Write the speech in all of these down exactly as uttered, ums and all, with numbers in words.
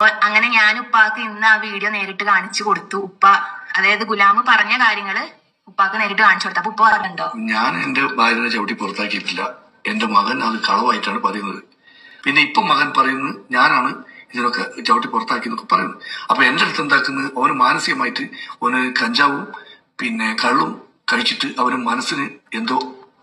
അങ്ങനെ ഞാൻ ഉപ്പാക്ക് ഇന്ന് ആ വീഡിയോ നേരിട്ട് കാണിച്ചു കൊടുത്തു. ഉപ്പ അതായത് ഗുലാം പറഞ്ഞ കാര്യങ്ങള് ഉപ്പാക്ക് നേരിട്ട് കാണിച്ചു കൊടുത്തു. അപ്പൊ ഉപ്പ പറഞ്ഞോ, ഞാൻ എന്റെ ഭാര്യനെ ചവിട്ടി പുറത്താക്കിയിട്ടില്ല, എന്റെ മകൻ അത് കളവായിട്ടാണ് പറയുന്നത്. പിന്നെ ഇപ്പൊ മകൻ പറയുന്നത് ഞാനാണ് ഇതിനൊക്കെ ചവിട്ടി പുറത്താക്കി എന്നൊക്കെ പറയുന്നത്. അപ്പൊ എന്റെ അടുത്ത് എന്താക്കുന്നത്, അവന് മാനസികമായിട്ട് അവന് കഞ്ചാവും പിന്നെ കള്ളും കഴിച്ചിട്ട് അവന് മനസ്സിന് എന്തോ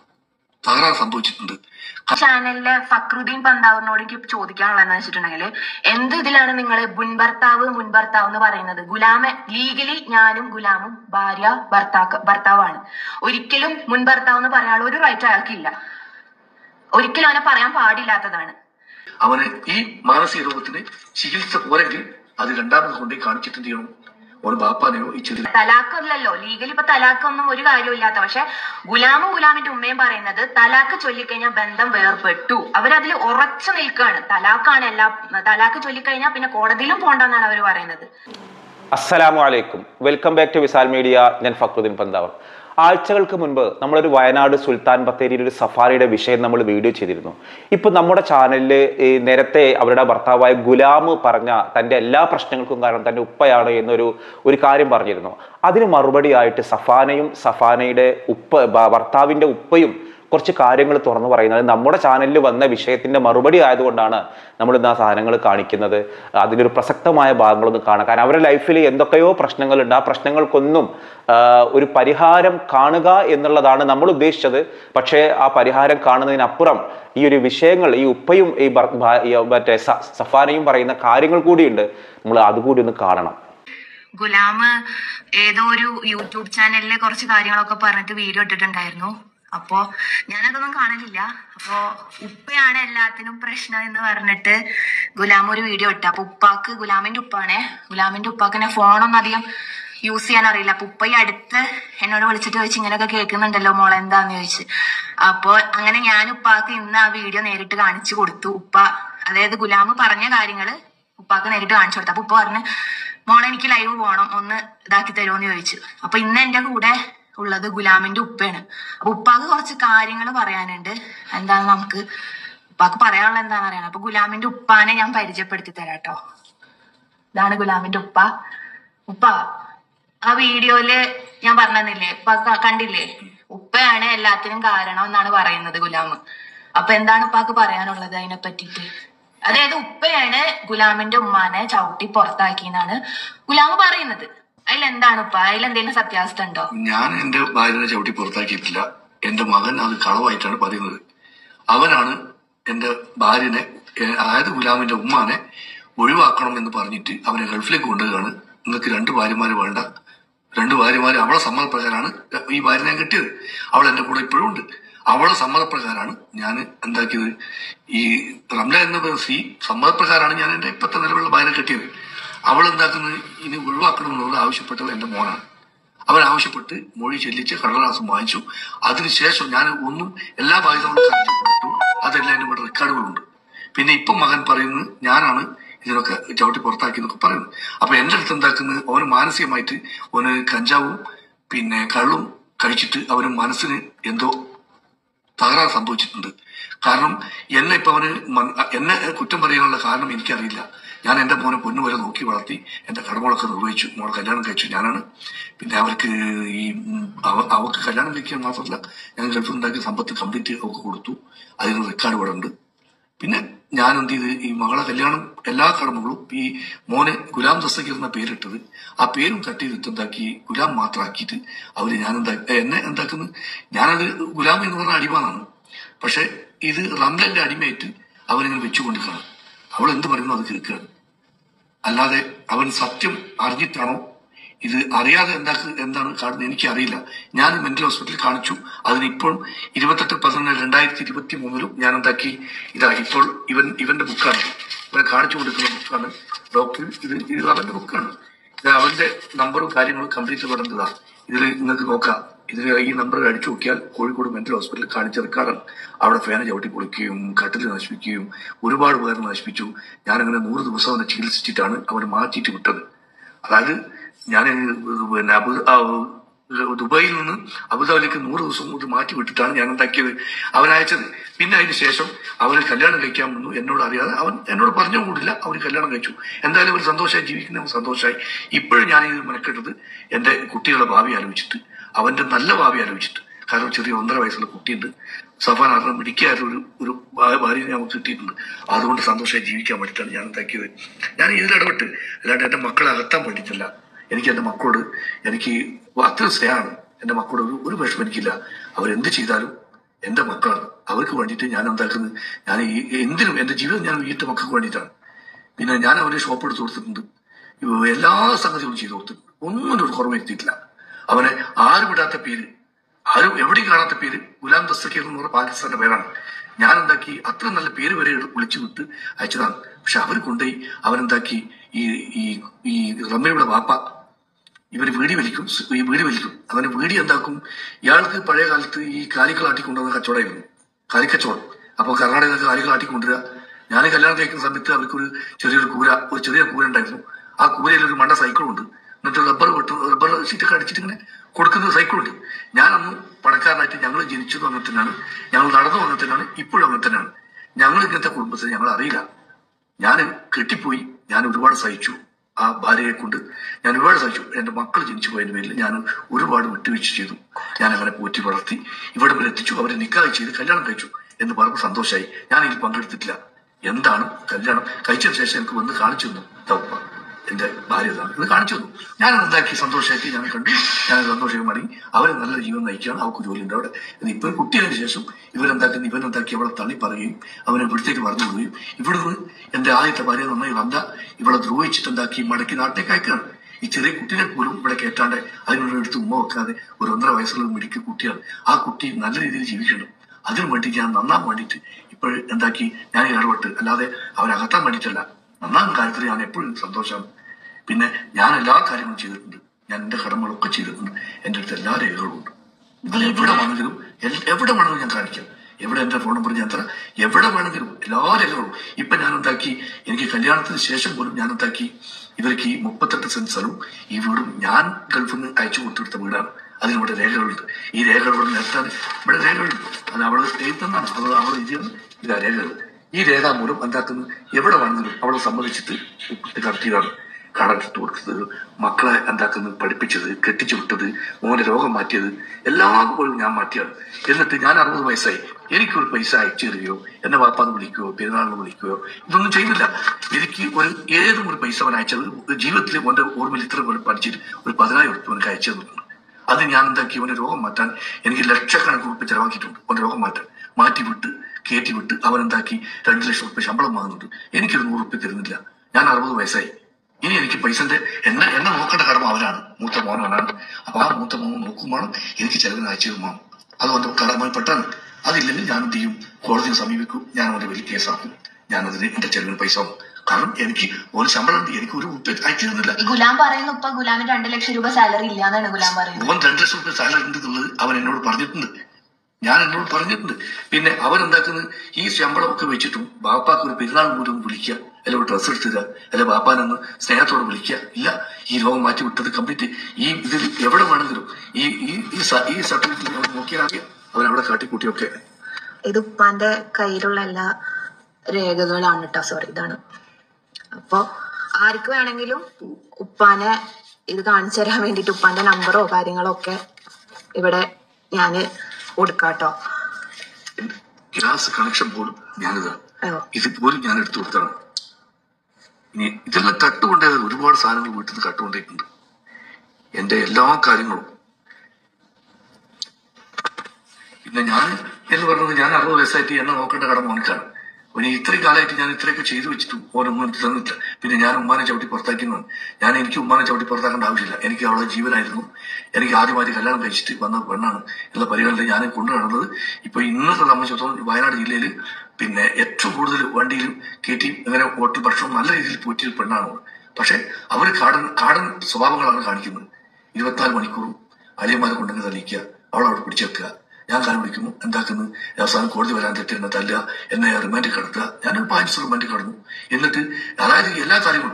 തകരാറ് സംഭവിച്ചിട്ടുണ്ട്. ചാനലിലെ ഫക്രുദ്ദീൻ പന്താവറിനോട് എനിക്ക് ചോദിക്കാനുള്ളതെന്ന് വെച്ചിട്ടുണ്ടെങ്കിൽ, എന്ത് ഇതിലാണ് നിങ്ങൾ മുൻഭർത്താവ് മുൻഭർത്താവ് എന്ന് പറയുന്നത്? ഗുലാമ ലീഗലി ഞാനും ഗുലാമും ഭാര്യ ഭർത്താക്ക ഭർത്താവാണ്. ഒരിക്കലും മുൻഭർത്താവ് എന്ന് പറയാനുള്ള ഒരു റൈറ്റ് അയാൾക്കില്ല. ഒരിക്കലും അവനെ പറയാൻ പാടില്ലാത്തതാണ്. അവന് ഈ മാനസിക രോഗത്തിന് ചികിത്സ പോരെങ്കിൽ അത് രണ്ടാമത് കൊണ്ടേ കാണിച്ചിട്ട് എന്ത് ചെയ്യണം, ഒരു ബാപ്പാനെയോ ഇച്ചിരി തലാഖല്ലല്ലോ ലീഗലി. ഇപ്പൊ തലാഖൊന്നും ഒരു കാര്യമില്ലാത്ത, പക്ഷെ ഗുലാമും ഗുലാമിന്റെ ഉമ്മയും പറയുന്നത് തലാഖ് ചൊല്ലിക്കഴിഞ്ഞാൽ ബന്ധം വേർപെട്ടു. അവരതിൽ ഉറച്ചു നിൽക്കുകയാണ്. തലാഖാണ് എല്ലാ തലാഖ് ചൊല്ലിക്കഴിഞ്ഞാൽ പിന്നെ കോടതിയിലും പോണ്ടെന്നാണ് അവർ പറയുന്നത്. അസ്സലാമു അലൈക്കും, welcome back to Visal media. ഞാൻ ഫക്രുദ്ദീൻ പന്താവർ. ആഴ്ചകൾക്ക് മുൻപ് നമ്മളൊരു വയനാട് സുൽത്താൻ ബത്തേരിയിൽ ഒരു സഫാരിയുടെ വിഷയം നമ്മൾ വീഡിയോ ചെയ്തിരുന്നു. ഇപ്പം നമ്മുടെ ചാനലിൽ നേരത്തെ അവരുടെ ഭർത്താവായ ഗുലാം പറഞ്ഞ തൻ്റെ എല്ലാ പ്രശ്നങ്ങൾക്കും കാരണം തൻ്റെ ഉപ്പയാണ് എന്നൊരു ഒരു കാര്യം പറഞ്ഞിരുന്നു. അതിന് മറുപടിയായിട്ട് സഫാനയും സഫാനയുടെ ഉപ്പ ഭർത്താവിൻ്റെ ഉപ്പയും കുറച്ച് കാര്യങ്ങൾ തുറന്നു പറയുന്നത് നമ്മുടെ ചാനലിൽ വന്ന വിഷയത്തിൻ്റെ മറുപടി ആയതുകൊണ്ടാണ് നമ്മൾ ഇന്ന് ആ സാധനങ്ങൾ കാണിക്കുന്നത്. അതിലൊരു പ്രസക്തമായ ഭാഗങ്ങളൊന്നും കാണാം. കാരണം അവരുടെ ലൈഫിൽ എന്തൊക്കെയോ പ്രശ്നങ്ങളുണ്ട്. ആ പ്രശ്നങ്ങൾക്കൊന്നും ഒരു പരിഹാരം കാണുക എന്നുള്ളതാണ് നമ്മൾ ഉദ്ദേശിച്ചത്. പക്ഷേ ആ പരിഹാരം കാണുന്നതിനപ്പുറം ഈ ഒരു വിഷയങ്ങൾ, ഈ ഉപ്പയും ഈ മറ്റേ സഫാനയും പറയുന്ന കാര്യങ്ങൾ കൂടിയുണ്ട്. നമ്മൾ അതുകൂടി ഒന്ന് കാണണം. ഗുലാം ഏതോ ഒരു യൂട്യൂബ് ചാനലിലെ കുറച്ച് കാര്യങ്ങളൊക്കെ പറഞ്ഞിട്ട് വീഡിയോ ഇട്ടിട്ടുണ്ടായിരുന്നു. അപ്പോ ഞാനതൊന്നും കാണലില്ല. അപ്പോ ഉപ്പയാണ് എല്ലാത്തിനും പ്രശ്നം എന്ന് പറഞ്ഞിട്ട് ഗുലാം ഒരു വീഡിയോ ഇട്ടു. അപ്പൊ ഉപ്പാക്ക്, ഗുലാമിന്റെ ഉപ്പാണേ, ഗുലാമിന്റെ ഉപ്പാക്ക് എന്നെ ഫോണൊന്നും അധികം യൂസ് ചെയ്യാൻ അറിയില്ല. അപ്പൊ ഉപ്പ ഈ അടുത്ത് എന്നോട് വിളിച്ചിട്ട് ചോദിച്ചു, ഇങ്ങനെയൊക്കെ കേൾക്കുന്നുണ്ടല്ലോ മോളെ എന്താന്ന് ചോദിച്ചു. അപ്പൊ അങ്ങനെ ഞാൻ ഉപ്പാക്ക് ഇന്ന് ആ വീഡിയോ നേരിട്ട് കാണിച്ചു കൊടുത്തു. ഉപ്പ അതായത് ഗുലാം പറഞ്ഞ കാര്യങ്ങള് ഉപ്പാക്ക് നേരിട്ട് കാണിച്ചു കൊടുത്തു. അപ്പൊ ഉപ്പ പറഞ്ഞു, മോളെ എനിക്ക് ലൈവ് പോകണം, ഒന്ന് ഇതാക്കി തരുമോന്ന് ചോദിച്ചു. അപ്പൊ ഇന്ന് എന്റെ കൂടെ ഉള്ളത് ഗുലാമിന്റെ ഉപ്പയാണ്. അപ്പൊ ഉപ്പാക്ക് കുറച്ച് കാര്യങ്ങൾ പറയാനുണ്ട്. എന്താണ് നമുക്ക് ഉപ്പാക്ക് പറയാനുള്ള എന്താന്ന് അറിയണം. അപ്പൊ ഗുലാമിന്റെ ഉപ്പാനെ ഞാൻ പരിചയപ്പെടുത്തി തരാട്ടോ. ഇതാണ് ഗുലാമിന്റെ ഉപ്പ. ഉപ്പ ആ വീഡിയോയില് ഞാൻ പറഞ്ഞില്ലേ, ഉപ്പ കണ്ടില്ലേ, ഉപ്പയാണ് എല്ലാത്തിനും കാരണം എന്നാണ് പറയുന്നത് ഗുലാം. അപ്പൊ എന്താണ് ഉപ്പാക്ക് പറയാനുള്ളത് അതിനെ പറ്റിയിട്ട്? അതായത് ഉപ്പയാണ് ഗുലാമിന്റെ ഉമ്മാനെ ചവിട്ടി പുറത്താക്കി എന്നാണ് ഗുലാം പറയുന്നത്. അതിലെന്താണ് ഉപ്പ, അതിലെന്തെങ്കിലും സത്യാവസ്ഥ ഉണ്ടോ? ഞാൻ എന്റെ ഭാര്യനെ ചവിട്ടി പുറത്താക്കിയിട്ടില്ല, എന്റെ മകൻ അത് കളവായിട്ടാണ് പറയുന്നത്. അവനാണ് എന്റെ ഭാര്യനെ, അതായത് ഗുലാമിന്റെ ഉമ്മാനെ ഒഴിവാക്കണം എന്ന് പറഞ്ഞിട്ട് അവനെ ഗൾഫിലേക്ക് കൊണ്ടുപോവുകയാണ്. നിങ്ങൾക്ക് രണ്ട് ഭാര്യമാര് വേണ്ട, രണ്ട് ഭാര്യമാര് അവളെ സമ്മതപ്രകാരമാണ് ഈ ഭാര്യനെ കെട്ടിയത്. അവൾ എന്റെ കൂടെ ഇപ്പോഴും ഉണ്ട്. അവളെ സമ്മതപ്രകാരമാണ് ഞാൻ എന്താക്കിയത്, ഈ റംല എന്ന സ്ത്രീ സമ്മതപ്രകാരമാണ് ഞാൻ എന്റെ ഇപ്പത്തെ നിലവിലുള്ള ഭാര്യനെ കെട്ടിയത്. അവൾ എന്താക്കുന്നത്, ഇനി ഒഴിവാക്കണമെന്നുള്ള ആവശ്യപ്പെട്ടത് എന്റെ മോനാണ്. അവൻ ആവശ്യപ്പെട്ട് മൊഴി ചെല്ലിച്ച് കടലാസം വാങ്ങിച്ചു. അതിനുശേഷം ഞാൻ ഒന്നും എല്ലാ ബാധ്യതകളും കറക്റ്റ്, അതെല്ലാം എന്റെ ഇവിടെ റെക്കോർഡുകളുണ്ട്. പിന്നെ ഇപ്പം മകൻ പറയുന്നത് ഞാനാണ് ഇതിനൊക്കെ ചവിട്ടി പുറത്താക്കി എന്നൊക്കെ പറയുന്നത്. അപ്പൊ എന്റെ അടുത്ത് എന്താക്കുന്നത്, അവന് മാനസികമായിട്ട് അവന് കഞ്ചാവും പിന്നെ കള്ളും കഴിച്ചിട്ട് അവന് മനസ്സിന് എന്തോ തകരാറ് സംഭവിച്ചിട്ടുണ്ട്. കാരണം എന്നെ ഇപ്പൊ അവന് എന്നെ കുറ്റം പറയാനുള്ള കാരണം എനിക്കറിയില്ല. ഞാൻ എന്റെ മോനെ പൊന്നു വരെ നോക്കി വളർത്തി, എന്റെ കടമകളൊക്കെ നിർവഹിച്ചു. മോളെ കല്യാണം കഴിച്ചു ഞാനാണ്. പിന്നെ അവർക്ക് ഈ അവർക്ക് കല്യാണം കഴിക്കാൻ മാത്രമല്ല, ഞാൻ ഗൾഫിൽ ഉണ്ടാക്കിയ സമ്പത്ത് കംപ്ലീറ്റ് അവർക്ക് കൊടുത്തു. അതിന് റെക്കോർഡ് ഇവിടെ ഉണ്ട്. പിന്നെ ഞാൻ എന്ത് ചെയ്ത്, ഈ മകളെ കല്യാണം എല്ലാ കടമകളും ഈ മോനെ ഗുലാം ദസ്തഗീർ എന്ന പേരിട്ടത്, ആ പേരും കട്ട് ചെയ്തിട്ട് എന്താക്കി ഗുലാം മാത്രമാക്കിയിട്ട് അവര് ഞാൻ എന്താ എന്നെ എന്താക്കുന്നത്, ഞാനത് ഗുലാം എന്ന് പറഞ്ഞ അടിമയാണ്. പക്ഷെ ഇത് റംലന്റെ അടിമയായിട്ട് അവരിങ്ങനെ വെച്ചുകൊണ്ടിരിക്കുകയാണ്. അവൾ എന്ത് പറയുന്നു അത് കേൾക്കുകയാണ്. അല്ലാതെ അവൻ സത്യം അറിഞ്ഞിട്ടാണോ ഇത് അറിയാതെ എന്താക്ക് എന്താണ് കാണുന്നത് എനിക്കറിയില്ല. ഞാൻ മെന്റൽ ഹോസ്പിറ്റലിൽ കാണിച്ചു. അതിനിപ്പോൾ ഇരുപത്തെട്ട് പതിനൊന്ന് രണ്ടായിരത്തി ഇരുപത്തി മൂന്നിലും ഞാൻ എന്താക്കി, ഇതാ ഇപ്പോൾ ഇവൻ ഇവന്റെ ബുക്കാണ്, ഇവനെ കാണിച്ചു കൊടുക്കുന്ന ബുക്കാണ്. ഡോക്ടർ ഇത് ഇത് അവന്റെ ബുക്കാണ്. ഇത് അവന്റെ നമ്പറും കാര്യങ്ങളും കംപ്ലീറ്റ് പെടുന്നതാണ്. ഇതിൽ നിങ്ങൾക്ക് നോക്കാം. ഇതിന് ഈ നമ്പർ അടിച്ചു നോക്കിയാൽ കോഴിക്കോട് മെന്റൽ ഹോസ്പിറ്റലിൽ കാണിച്ച റെക്കോർഡാണ്. അവിടെ ഫാന് ചവിട്ടി പൊളിക്കുകയും കട്ടിൽ നശിപ്പിക്കുകയും ഒരുപാട് പേർ നശിപ്പിച്ചു. ഞാനങ്ങനെ നൂറ് ദിവസം അവനെ ചികിത്സിച്ചിട്ടാണ് അവനെ മാറ്റിയിട്ട് വിട്ടത്. അതായത് ഞാൻ പിന്നെ ദുബായിൽ നിന്ന് അബുദാബിയിലേക്ക് നൂറ് ദിവസം കൊണ്ട് മാറ്റി വിട്ടിട്ടാണ് ഞാൻ ഉണ്ടാക്കിയത് അവൻ അയച്ചത്. പിന്നെ അതിന് ശേഷം അവന് കല്യാണം കഴിക്കാൻ വന്നു, എന്നോട് അറിയാതെ അവൻ എന്നോട് പറഞ്ഞു കൂടില്ല, അവർ കല്യാണം കഴിച്ചു. എന്തായാലും അവർ സന്തോഷമായി ജീവിക്കുന്ന സന്തോഷമായി. ഇപ്പോഴും ഞാൻ ഇത് മെനക്കെട്ടത് എൻ്റെ കുട്ടികളുടെ ഭാവി ആലോചിച്ചിട്ട്, അവന്റെ നല്ല ഭാവി ആലോചിച്ചിട്ട്. കാരണം ചെറിയ ഒന്നര വയസ്സുള്ള കുട്ടിയുണ്ട്, സഫാൻ ആറിന് മിടിക്കാത്ത ഒരു ഒരു ഭാര്യനെ നമുക്ക് കിട്ടിയിട്ടുണ്ട്. അതുകൊണ്ട് സന്തോഷമായി ജീവിക്കാൻ വേണ്ടിയിട്ടാണ് ഞാൻ ഉണ്ടാക്കിയത്. ഞാൻ ഇതിൽ ഇടപെട്ട്, അല്ലാണ്ട് എൻ്റെ മക്കളെ അകത്താൻ വേണ്ടിയിട്ടല്ല. എനിക്ക് എൻ്റെ മക്കളോട് എനിക്ക് അത്ര സ്നേഹമാണ്. എൻ്റെ മക്കളോട് ഒരു ഒരു വിഷമം എനിക്കില്ല. അവരെന്ത് ചെയ്താലും എൻ്റെ മക്കളാണ്, അവർക്ക് വേണ്ടിയിട്ട് ഞാൻ എന്താക്കുന്നത്. ഞാൻ ഈ എന്തിനും എൻ്റെ ജീവിതം ഞാൻ വീട്ടിൽ മക്കൾക്ക് വേണ്ടിയിട്ടാണ്. പിന്നെ ഞാൻ അവന് ഷോപ്പ് എടുത്ത് കൊടുത്തിട്ടുണ്ട്, എല്ലാ സംഗതികളും ചെയ്തു കൊടുത്തിട്ടുണ്ട്. ഒന്നും ഒരു കുറവ് വരുത്തിയിട്ടില്ല. അവനെ ആരും വിടാത്ത പേര്, ആരും എവിടെയും കാണാത്ത പേര് ഗുലാം ദസ്തഗീർ എന്ന് പറഞ്ഞ പാകിസ്ഥാന്റെ പേരാണ്. ഞാൻ എന്താക്കി അത്ര നല്ല പേര് വരെ വിളിച്ചു വിട്ട് അയച്ചതാണ്. പക്ഷെ അവർ കൊണ്ടുപോയി അവനെന്താക്കി ഈ ഈ ഈ റമ്മയുടെ വാപ്പ ഇവര് വീടി വലിക്കും, ഈ വീടി വലിക്കും. അവന് വീടി എന്താക്കും, ഇയാൾക്ക് പഴയ കാലത്ത് ഈ കാലിക്കളാട്ടി കൊണ്ടുവന്ന കച്ചവടമായിരുന്നു, കാലിക്കച്ചവടം. അപ്പൊ കർണാടകയിൽ കാലിക്കളാട്ടി കൊണ്ടുവരിക. ഞാൻ കല്യാണം കഴിക്കുന്ന സമയത്ത് അവർക്കൊരു ചെറിയൊരു കൂര ഒരു ചെറിയ കൂര ഉണ്ടായിരുന്നു. ആ കൂരയിൽ ഒരു മണ്ട സൈക്കിളുണ്ട്. എന്നിട്ട് റബ്ബർ വെട്ട് റബ്ബർ ഷീറ്റൊക്കെ അടിച്ചിട്ട് ഇങ്ങനെ കൊടുക്കുന്ന സൈക്കിളുണ്ട്. ഞാൻ അന്ന് പണക്കാരനായിട്ട് ഞങ്ങൾ ജനിച്ചതും അങ്ങനെ തന്നെയാണ്, ഞങ്ങൾ നടന്നു അങ്ങനെ തന്നെയാണ്, ഇപ്പോഴും അങ്ങനെ തന്നെയാണ്. ഞങ്ങൾ ഇങ്ങനത്തെ കുടുംബത്തിന് ഞങ്ങൾ അറിയില്ല. ഞാൻ കെട്ടിപ്പോയി, ഞാൻ ഒരുപാട് സഹിച്ചു. ആ ഭാര്യയെ കൊണ്ട് ഞാൻ ഒരുപാട് സഹിച്ചു. എൻ്റെ മക്കൾ ജനിച്ചു പോയതിൻ്റെ പേരിൽ ഞാൻ ഒരുപാട് വിട്ടുവീഴ്ച ചെയ്തു. ഞാൻ അവരെ പോറ്റി വളർത്തി ഇവിടെ വരെ എത്തിച്ചു. അവരെ നിക്കാഹ് ചെയ്ത് കല്യാണം കഴിച്ചു എന്ന് പറഞ്ഞപ്പോൾ സന്തോഷമായി. ഞാൻ ഇതിൽ പങ്കെടുത്തിട്ടില്ല. എന്താണ് കല്യാണം കഴിച്ചതിന് ശേഷം എനിക്ക് വന്ന് കാണിച്ചു തന്നു തവപ്പ എന്റെ ഭാര്യ ഇത് കാണിച്ചു തന്നു. ഞാൻ എന്താക്കി സന്തോഷമായിട്ട് ഞാൻ കണ്ടു. ഞാൻ സന്തോഷം മടങ്ങി. അവരെ നല്ല ജീവൻ നയിക്കുകയാണ്. അവർക്ക് ജോലിയുണ്ട് അവിടെ. ഇപ്പം കുട്ടിയതിനു ശേഷം ഇവരെന്താക്കി ഇവനെന്താക്കി അവളെ തള്ളി പറയുകയും അവനെ ഇവിടത്തേക്ക് പറഞ്ഞു വിടുകയും ഇവിടുന്ന് എന്റെ ആദ്യത്തെ ഭാര്യ നന്നായി വന്ന ഇവളെ ദ്രോഹിച്ചിട്ട് എന്താക്കി മടക്കി നാട്ടിലേക്ക് അയക്കുകയാണ്. ഈ ചെറിയ കുട്ടിനെ പോലും ഇവിടെ കേട്ടാണ്ട് അതിനുള്ള എടുത്ത് ഉമ്മ വെക്കാതെ ഒരു ഒന്നര വയസ്സുള്ള മിടിക്ക് കുട്ടിയാണ്. ആ കുട്ടി നല്ല രീതിയിൽ ജീവിക്കണം. അതിനു വേണ്ടി ഞാൻ നന്നാൻ വേണ്ടിയിട്ട് ഇപ്പോൾ എന്താക്കി ഞാൻ ഇടപെട്ട്, അല്ലാതെ അവരകത്താൻ വേണ്ടിയിട്ടല്ല. നന്നാം കാര്യത്തിൽ ഞാൻ എപ്പോഴും സന്തോഷമാണ്. പിന്നെ ഞാൻ എല്ലാ കാര്യങ്ങളും ചെയ്തിട്ടുണ്ട്. ഞാൻ എൻ്റെ കടമകളൊക്കെ ചെയ്തിട്ടുണ്ട്. എൻ്റെ അടുത്ത് എല്ലാ രേഖകളും ഉണ്ട്. നിങ്ങൾ എവിടെ വേണമെങ്കിലും എവിടെ വേണമെങ്കിലും ഞാൻ കാണിക്കാം. എവിടെ എൻ്റെ ഫോൺ നമ്പർ ഞാൻ തരാം. എവിടെ വേണമെങ്കിലും എല്ലാ രേഖകളും. ഇപ്പൊ ഞാൻ എന്താക്കി, എനിക്ക് കല്യാണത്തിന് ശേഷം പോലും ഞാൻ എന്താക്കി ഇവർക്ക് ഈ മുപ്പത്തെട്ട് സെന്റ് സ്ഥലവും ഈ വീടും ഞാൻ ഗൾഫിൽ നിന്ന് അയച്ചു കൊടുത്തെടുത്ത വീടാണ്. അതിനിവിടെ രേഖകളുണ്ട്. ഈ രേഖകൾ നിർത്താൻ ഇവിടെ രേഖകളുണ്ട്. അത് അവൾ എഴുത്തുന്നതാണ്. അവൾ അവൾ എഴുതിയാണ് ഇതാ രേഖകൾ. ഈ രേഖാമൂലം എന്താക്കുന്നു എവിടെ വേണമെങ്കിലും അവളെ സമ്മതിച്ചിട്ട് ഉപ്പിട്ട് കടത്തിയതാണ്. കടത്തിട്ട് കൊടുത്തത്, മക്കളെ എന്താക്കുന്നത് പഠിപ്പിച്ചത്, കെട്ടിച്ചു വിട്ടത്, മോനെ രോഗം മാറ്റിയത് എല്ലാം പോലും ഞാൻ മാറ്റിയാണ്. എന്നിട്ട് ഞാൻ അറുപത് വയസ്സായി. എനിക്കൊരു പൈസ അയച്ചു തരികയോ എന്നെ വാപ്പാന്ന് വിളിക്കുകയോ പെരുന്നാളിന് വിളിക്കുകയോ ഇതൊന്നും ചെയ്തില്ല. എനിക്ക് ഒരു ഏതും ഒരു പൈസ അവൻ അയച്ചത് ജീവിതത്തിൽ ഓന്റെ ഓർമ്മയിൽ ഇത്ര പോലെ പഠിച്ചിട്ട് ഒരു പതിനായിരം ഉറുപ്പ് എനിക്ക് അയച്ചു തന്നിട്ടുണ്ട്. അത് ഞാൻ എന്താക്കി അവന്റെ രോഗം മാറ്റാൻ എനിക്ക് ലക്ഷക്കണക്കിന് ഉറുപ്പ് ചെലവാക്കിയിട്ടുണ്ട്. അവന്റെ രോഗം മാറ്റാൻ മാറ്റി വിട്ട് കയറ്റി വിട്ട് അവൻ എന്താക്കി രണ്ട് ലക്ഷം ഉറുപ്പ് ശമ്പളം വാങ്ങുന്നുണ്ട്. എനിക്കൊരു നൂറ് ഉറുപ്പ് തരുന്നില്ല. ഞാൻ അറുപത് വയസ്സായി. ഇനി എനിക്ക് പൈസന്റെ എന്നെ എന്നെ നോക്കേണ്ട കടമ അവനാണ്. മൂത്ത മോനാണ്. അപ്പൊ ആ മൂത്ത മോൻ നോക്കുമ്പോൾ എനിക്ക് ചെലവിന് അയച്ചു വേണം. അത് അവന്റെ കടമപ്പെട്ടാണ്. അതില്ലെങ്കിൽ ഞാൻ എന്ത് ചെയ്യും, കോടതിയെ സമീപിക്കും. ഞാൻ അവന്റെ വലിയ കേസാക്കും. ഞാനതിന് എന്റെ ചെലവിന് പൈസ ആവും. കാരണം എനിക്ക് ഒരു ശമ്പളം ഉണ്ട്, എനിക്ക് ഒരു ഉപ്പ് അയച്ചു തരുന്നില്ല. ഗുലാം പറയുന്നു ഇപ്പൊ ഗുലാമിന് രണ്ട് ലക്ഷം രൂപ സാലറി ഇല്ലാന്നാണ് ഗുലാം പറയുന്നത്. ഓൻ രണ്ട് ലക്ഷം രൂപ സാലറി ഉണ്ട് എന്നുള്ളത് അവൻ എന്നോട് പറഞ്ഞിട്ടുണ്ട്. ഞാൻ എന്നോട് പറഞ്ഞിട്ടുണ്ട്. പിന്നെ അവരെന്താക്കുന്നത് ഈ ശമ്പളമൊക്കെ വെച്ചിട്ടും ബാപ്പാക്ക് ഒരു പെരുന്നാൾ പോലും വിളിക്കുക, അല്ല ഒരു ഡ്രസ്സ് എടുത്തുക, അല്ല ബാപ്പാനൊന്ന് സ്നേഹത്തോടെ വിളിക്കുക ഇല്ല. ഈ രോഗം മാറ്റി വിട്ടത് കംപ്ലീറ്റ് ഈ ഇതിൽ എവിടെ വേണമെങ്കിലും ഈ ഈ സർട്ടിഫിക്കറ്റ് നോക്കിയാൽ അറിയാം അവരവിടെ കാട്ടിക്കൂട്ടിയൊക്കെ. ഇത് ഉപ്പാന്റെ കയ്യിലുള്ള എല്ലാ രേഖകളാണ് കേട്ടോ. സോറി, ഇതാണ്. അപ്പൊ ആർക്ക് വേണമെങ്കിലും ഉപ്പാനെ ഇത് കാണിച്ചു തരാൻ വേണ്ടിട്ട് ഉപ്പാന്റെ നമ്പറോ കാര്യങ്ങളോ ഒക്കെ ഇവിടെ ഞാന് കൊടുക്കാട്ടോ. ഗ്യാസ് കണക്ഷൻ പോലും ഞാനിതാ ഇത് പോലും ഞാൻ എടുത്തു കൊടുത്താണ്. ഇനി ഇതെല്ലാം കട്ടുകൊണ്ടേ ഒരുപാട് സാധനങ്ങൾ വീട്ടിൽ നിന്ന് കട്ടുകൊണ്ടേയിട്ടുണ്ട്. എന്റെ എല്ലാ കാര്യങ്ങളും. പിന്നെ ഞാൻ എന്ന് പറയുന്നത് ഞാൻ അറുപത് വയസ്സായിട്ട് എന്നെ നോക്കേണ്ട കടമ മോനിക്കാണ്. പിന്നെ ഇത്രയും കാലമായിട്ട് ഞാൻ ഇത്രയൊക്കെ ചെയ്തു വെച്ചിട്ടും ഓരൊന്നും എനിക്ക് തന്നിട്ടില്ല. പിന്നെ ഞാൻ ഉമ്മാനെ ചവിട്ടി പുറത്താക്കുന്നതാണ്. ഞാൻ എനിക്ക് ഉമ്മാനെ ചവിട്ടി പുറത്താക്കേണ്ട ആവശ്യമില്ല. എനിക്ക് അവളെ ജീവനായിരുന്നു. എനിക്ക് ആദ്യമായിട്ട് കല്യാണം കഴിച്ചിട്ട് വന്ന പെണ്ണാണ് എന്നുള്ള പരിഗണന ഞാൻ കൊണ്ടു നടന്നത്. ഇപ്പൊ ഇന്നത്തെ സംബന്ധിച്ചിടത്തോളം വയനാട് ജില്ലയിൽ പിന്നെ ഏറ്റവും കൂടുതൽ വണ്ടിയിലും കയറ്റി അങ്ങനെ ഹോട്ടൽ ഭക്ഷണം നല്ല രീതിയിൽ പോറ്റിയ പെണ്ണാണ്. പക്ഷെ അവർ കാടൻ കാടൻ സ്വഭാവങ്ങളാണ് കാണിക്കുന്നത്. ഇരുപത്തിനാല് മണിക്കൂറും അലിയന്മാരെ കൊണ്ടുവന്ന് തെളിയിക്കുക, അവളവിടെ പിടിച്ചു വെക്കുക. ഞാൻ കാലം വിളിക്കുന്നു എന്താക്കുന്നു, അവസാനം കോടതി വരാൻ തെറ്റി എന്നെ തല്ലുക, എന്നെ റിമാൻഡിൽ കിടത്തുക. ഞാനൊരു പതിനഞ്ച് റിമാൻഡിൽ കിടന്നു. എന്നിട്ട് അതായത് എല്ലാ കാര്യങ്ങളും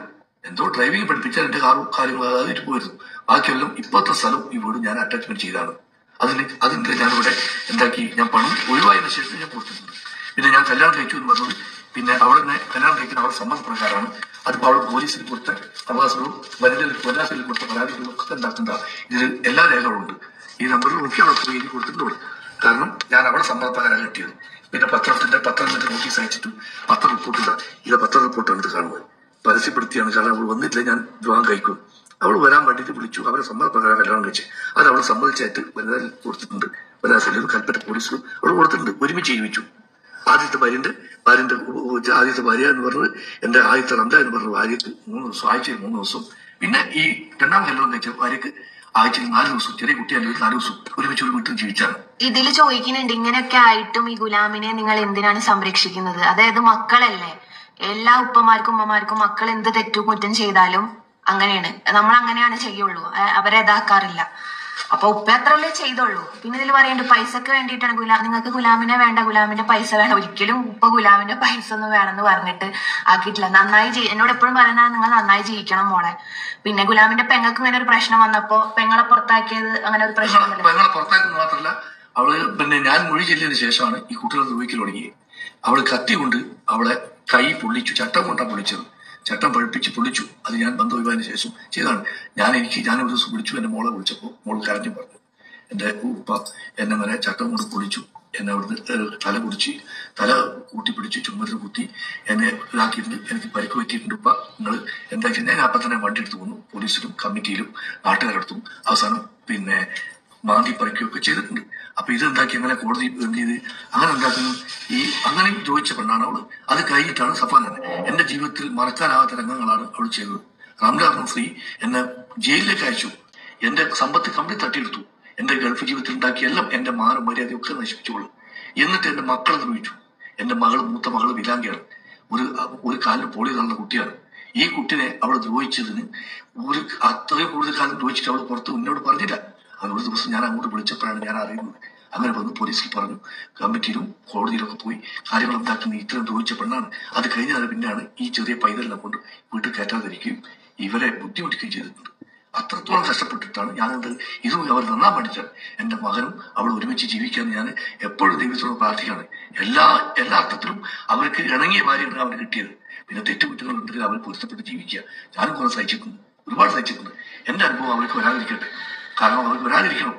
എന്തോ ഡ്രൈവിംഗ് പഠിപ്പിച്ചാൽ എന്റെ കാറും കാര്യങ്ങളും അതായത് പോയിരുന്നു. ബാക്കിയെല്ലാം ഇപ്പോഴത്തെ സ്ഥലം ഈ വീട് ഞാൻ അറ്റാച്ച്മെന്റ് ചെയ്താണ്. അതിന് അതിന്റെ ഞാനിവിടെ എന്താക്കി, ഞാൻ പണം ഒഴിവായതിനു ശേഷം ഞാൻ കൊടുത്തിട്ടുണ്ട്. പിന്നെ ഞാൻ കല്യാണം കഴിച്ചു എന്ന് പറഞ്ഞത് പിന്നെ അവിടെ തന്നെ കല്യാണം കഴിക്കുന്ന അവരുടെ സമ്മതപ്രകാരമാണ്. അതിപ്പോൾ അവിടെ പോലീസിൽ കൊടുത്ത അവകാശങ്ങളും വനിതയിൽ വനിതാസിൽ കൊടുത്ത പരാതികളും ഒക്കെ ഉണ്ടാക്കേണ്ട ഇതിൽ എല്ലാ രേഖകളും ഉണ്ട്. ഈ നമ്പറിൽ നോക്കി അവിടെ പോയി എഴുതി കൊടുത്തിട്ടുണ്ട്. കാരണം ഞാൻ അവിടെ സമ്മതപ്രകാരം കിട്ടിയത്. പിന്നെ പത്രത്തിന്റെ പത്രത്തിന്റെ നോട്ടീസ് അയച്ചിട്ട് പത്ര റിപ്പോർട്ടില്ല, ഇത് പത്ര റിപ്പോർട്ടാണ് ഇത് കാണുന്നത്. പരസ്യപ്പെടുത്തിയാണ്. കാരണം അവൾ വന്നിട്ടില്ല, ഞാൻ വിവാഹം കഴിക്കും. അവൾ വരാൻ വേണ്ടിയിട്ട് വിളിച്ചു. അവരെ സമ്മതപ്രകാരം കല്യാണം കഴിച്ച് അത് അവൾ സമ്മതിച്ചായിട്ട് വനിതയിൽ കൊടുത്തിട്ടുണ്ട്. വനിതാ സെല്ലിലും കൽപ്പറ്റ പോലീസിലും അവൾ കൊടുത്തിട്ടുണ്ട്. ഒരുമിച്ച് ജീവിച്ചു. ആദ്യത്തെ ഭാര്യന്റെ ഭാര്യന്റെ ആദ്യത്തെ ഭാര്യ എന്ന് പറഞ്ഞത് എന്റെ ആദ്യത്തെ റംജ എന്ന് പറഞ്ഞ ഭാര്യക്ക് മൂന്ന് ദിവസം, ആഴ്ചയിൽ മൂന്ന് ദിവസം. പിന്നെ ഈ രണ്ടാം കല്യാണം കഴിച്ച ഭാര്യക്ക് ആഴ്ചയിൽ നാല് ദിവസം, ചെറിയ കുട്ടിയാണെങ്കിൽ നാല് ദിവസം ഒരുമിച്ച് ഒരു വീട്ടിൽ ജീവിച്ചാണ്. ഇതിൽ ചോദിക്കുന്നുണ്ട്, ഇങ്ങനെയൊക്കെ ആയിട്ടും ഈ ഗുലാമിനെ നിങ്ങൾ എന്തിനാണ് സംരക്ഷിക്കുന്നത്? അതായത് മക്കളല്ലേ, എല്ലാ ഉപ്പമാർക്കും ഉമ്മമാർക്കും മക്കൾ എന്ത് തെറ്റു കുറ്റം ചെയ്താലും അങ്ങനെയാണ്, നമ്മൾ അങ്ങനെയാണ് ചെയ്യുള്ളൂ, അവരെ ഇതാക്കാറില്ല. അപ്പൊ ഉപ്പ അത്രല്ലേ ചെയ്തോളൂ. പിന്നെ ഇതിൽ പറയേണ്ടത് പൈസക്ക് വേണ്ടിയിട്ടാണ് ഗുലാം, നിങ്ങൾക്ക് ഗുലാമിനെ വേണ്ട, ഗുലാമിന്റെ പൈസ വേണം. ഒരിക്കലും ഉപ്പ ഗുലാമിന്റെ പൈസ ഒന്നും വേണമെന്ന് പറഞ്ഞിട്ട് ആക്കിയിട്ടില്ല. നന്നായി ചെയ് എന്നോട് എപ്പോഴും പറയുന്നത് നിങ്ങൾ നന്നായി ജീവിക്കണം മോളെ. പിന്നെ ഗുലാമിന്റെ പെങ്ങൾക്ക് ഇങ്ങനെ ഒരു പ്രശ്നം വന്നപ്പോ പെങ്ങളെ പുറത്താക്കിയത് അങ്ങനെ ഒരു പ്രശ്നം പെങ്ങളെ പുറത്താക്കുന്നത് മാത്രമല്ല, അവള് പിന്നെ ഞാൻ മൊഴി ചെല്ലിയതിനു ശേഷമാണ് ഈ കുട്ടികൾ ഉപയോഗിക്കൽ തുടങ്ങിയത്. അവള് കത്തി കൊണ്ട് അവളെ കൈ പൊള്ളിച്ചു. ചട്ടം കൊണ്ടാണ് പൊള്ളിച്ചത്. ചട്ടം പഴുപ്പിച്ച് പൊള്ളിച്ചു. അത് ഞാൻ ബന്ധം ഒഴിവായതിനു ശേഷം ചെയ്താണ്. ഞാൻ എനിക്ക് ഞാൻ ഒരു ദിവസം വിളിച്ചു. എന്റെ മോളെ വിളിച്ചപ്പോൾ മോൾ കരഞ്ഞു പറഞ്ഞു, എന്റെ ഉപ്പ എന്നെ വരെ ചട്ടം കൊണ്ട് പൊളിച്ചു, എന്നെ അവിടുന്ന് തല കുടിച്ച് തല കൂട്ടിപ്പിടിച്ച് ചുമരിൽ കുത്തി എന്നെ ഇതാക്കിയിട്ടുണ്ട്, എനിക്ക് പരിക്ക് പറ്റിയിട്ടുണ്ട് ഉപ്പ, നിങ്ങൾ എന്താ വെച്ചാൽ ഞാൻ അപ്പം തന്നെ വണ്ടി എടുത്തു പോന്നു. പോലീസിലും കമ്മിറ്റിയിലും നാട്ടുകാരെടുത്തും അവസാനം പിന്നെ മാന്തി പറിക്കുകയൊക്കെ ചെയ്തിട്ടുണ്ട്. അപ്പൊ ഇതെന്താക്കി അങ്ങനെ കോടതി എന്ത് ചെയ്ത് അങ്ങനെ എന്താക്കുന്നു ഈ അങ്ങനെ ചോദിച്ച പെണ്ണാണ് അവള്. അത് കഴിഞ്ഞിട്ടാണ് സഫാൻ തന്നെ എന്റെ ജീവിതത്തിൽ മറക്കാനാവാത്ത രംഗങ്ങളാണ് അവൾ ചെയ്തത്. റംലാൻ ഫ്രീ എന്നെ ജയിലിലേക്ക് അയച്ചു. എന്റെ സമ്പത്ത് കംപ്ലീറ്റ് തട്ടിയെടുത്തു. എന്റെ ഗൾഫ് ജീവിതത്തിൽ ഉണ്ടാക്കിയ എല്ലാം എന്റെ മാനം മര്യാദയൊക്കെ നശിപ്പിച്ചോളൂ. എന്നിട്ട് എന്റെ മക്കളെ ദ്രോഹിച്ചു. എന്റെ മകള് മൂത്ത മകള് വിലാംഗിയാണ്. ഒരു ഒരു കാലിന് പോളി തന്ന കുട്ടിയാണ്. ഈ കുട്ടിനെ അവൾ ദ്രോഹിച്ചതിന് ഒരു അത്രയും കൂടുതൽ കാലം ദ്രോഹിച്ചിട്ട് അവൾ പുറത്ത് മുന്നോട്ട് പറഞ്ഞില്ല. അത് ഒരു ദിവസം ഞാൻ അങ്ങോട്ട് വിളിച്ചപ്പോഴാണ് ഞാൻ അറിയുന്നത്. അങ്ങനെ വന്ന് പോലീസിൽ പറഞ്ഞു, കമ്മിറ്റിയിലും കോടതിയിലൊക്കെ പോയി കാര്യങ്ങൾ എന്താക്കുന്ന ഇത്രയും ദ്രോഹിച്ച പെണ്ണാണ്. അത് കഴിഞ്ഞാൽ പിന്നെയാണ് ഈ ചെറിയ പൈതലിനെ കൊണ്ട് വീട്ടിൽ കയറ്റാതിരിക്കുകയും ഇവരെ ബുദ്ധിമുട്ടിക്കുകയും ചെയ്തിട്ടുണ്ട്. അത്രത്തോളം കഷ്ടപ്പെട്ടിട്ടാണ് ഞാനത് ഇതും അവർ നന്നാൻ പഠിച്ചാൽ എന്റെ മകനും അവൾ ഒരുമിച്ച് ജീവിക്കാൻ ഞാൻ എപ്പോഴും ദൈവത്തോട് പ്രാർത്ഥിക്കുകയാണ്. എല്ലാ എല്ലാ അർത്ഥത്തിലും അവർക്ക് ഇണങ്ങിയ ഭാര്യയാണ് അവർ കിട്ടിയത്. പിന്നെ തെറ്റുകുറ്റങ്ങൾ ഉണ്ടെങ്കിൽ അവർ പൊരുത്തപ്പെട്ട് ജീവിക്കുക. ഞാനും കുറെ സഹിച്ചിട്ടുണ്ട്, ഒരുപാട് സഹിച്ചിട്ടുണ്ട്. എന്റെ അനുഭവം അവർക്ക് വരാതിരിക്കട്ടെ. കാരണം അവർക്ക് വരാതിരിക്കണം.